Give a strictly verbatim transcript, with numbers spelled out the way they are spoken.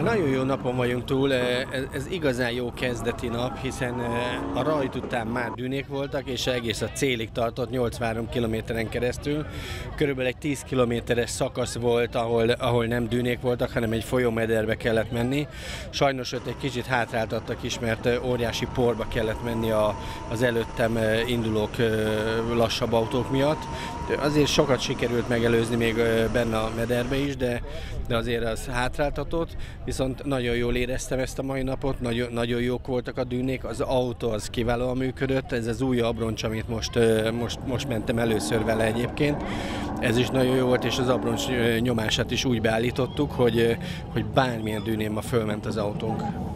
Nagyon jó napon vagyunk túl, ez, ez igazán jó kezdeti nap, hiszen a rajt után már dűnék voltak, és egész a célig tartott nyolcvanhárom kilométeren keresztül. Körülbelül egy tíz kilométeres szakasz volt, ahol, ahol nem dűnék voltak, hanem egy folyómederbe kellett menni. Sajnos ott egy kicsit hátráltattak is, mert óriási porba kellett menni a, az előttem indulók lassabb autók miatt. Azért sokat sikerült megelőzni még benne a mederbe is, de, de azért az hátráltatott, viszont nagyon jól éreztem ezt a mai napot, nagyon, nagyon jók voltak a dűnék, az autó az kiválóan működött, ez az új abroncs, amit most, most, most mentem először vele egyébként, ez is nagyon jó volt, és az abroncs nyomását is úgy beállítottuk, hogy, hogy bármilyen dűnén ma fölment az autónk.